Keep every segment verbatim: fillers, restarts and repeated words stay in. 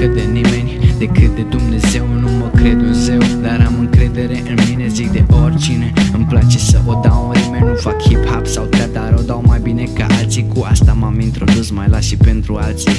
crede nimeni decât de Dumnezeu. Nu mă cred un zeu, dar am încredere în mine, zic de oricine. Îmi place să o dau în rime, nu fac hip-hop sau trap, dar o dau mai bine ca alții. Cu asta m-am introdus, mai las și pentru alții.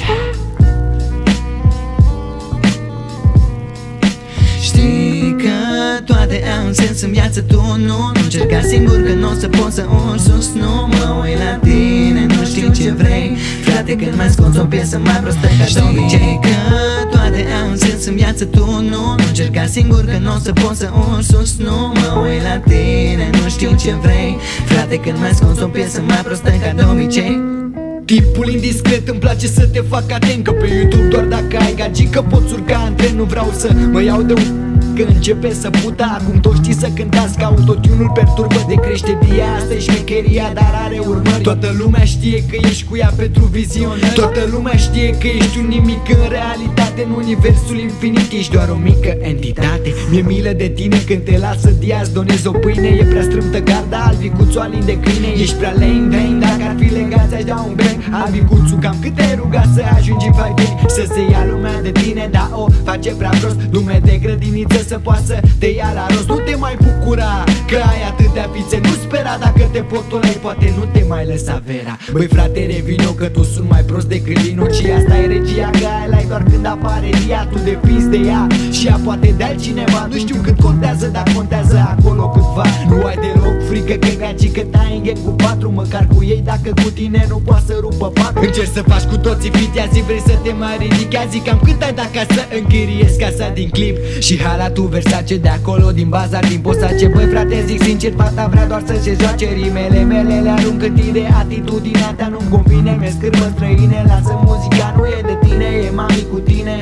Știi că toate au un sens în viață, tu nu Nu încerca singur că nu o să poți să urci sus. Nu mă uit la tine, nu știu ce vrei, frate, când mai scoți o piesă mai prostă ca de obicei. Că toate au un sens în viață, tu nu Nu încerca singur că nu o să poți să urci sus. Nu mă uit la tine, nu știu ce vrei, frate, când mai scoți o piesă mai prostă ca de obicei. Tipul indiscret, îmi place să te fac atent, că pe YouTube doar dacă ai gagică poți urca în tren. Nu vreau să mă iau de un că începe să puta. Acum toți știi să cântați, că autotune-ul perturbă. De crește dia, asta e șmecheria, dar are urmări. Toată lumea știe că ești cu ea pentru vizionări. Toată lumea știe că ești un nimic în realitate. În universul infinit ești doar o mică entitate. Mi-e milă de tine când te lasă dia-ți donezi o pâine. E prea strâmtă garda, albicuțul alin de câine. Ești prea lame, bang, dacă ar fi legat ți-aș da un bang. Albicuțul, cam cât te ruga să ajungi în faideni, să se ia lumea de tine, dar o face prea prost. Lume de grădiniță să poată să te ia la rost. Nu te mai bucura că ai atâtea fițe, nu spera dacă te potolei, poate nu te mai lăsa vera. Băi frate, revino că tu sunt mai prost decât Lino, și asta e regia, că ai like doar când apare ea. Tu depinzi de ea și ea poate de altcineva. Nu știu cât contează, dar contează acolo câtva. Nu ai deloc frică că gagică tai în cu patru, măcar cu ei dacă cu tine nu poate să rupă patru. Încerci să faci cu toții fit, azi vrei să te mai ridici. Azi cam cât ai dacă să închiriezi casa din clip și halatul Versace de acolo din bazar, din posace. Băi frate, zic sincer, fata vrea doar să se joace. Rimele mele le arunc în tine, atitudinea ta nu-mi convine. Mi-e scârbă străine, lasă muzica, nu e de tine, e mami cu tine.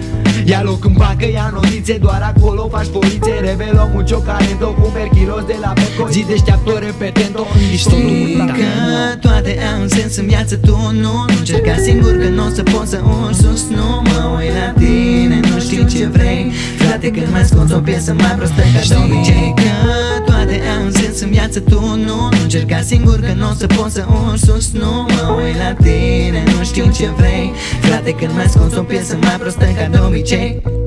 Ia loc în bancă, ia notițe, doar acolo faci polițe. Revelo mucho calento, cumperi kilos de la Beco. Zi deșteaptă, repetento. Știi că toate au un sens în viață, tu nu Nu încerca singur că nu o să poți să urci sus. Nu mă uit la tine, nu știu ce vrei, frate, când mai scoți o piesă mai prostă ca de obicei. Că toate au un sens în viață, tu nu Nu încerca singur că nu o să poți să urci sus. Nu mă uit la tine, nu știu ce vrei, frate, când mai scoți o piesă mai prostă ca de obicei.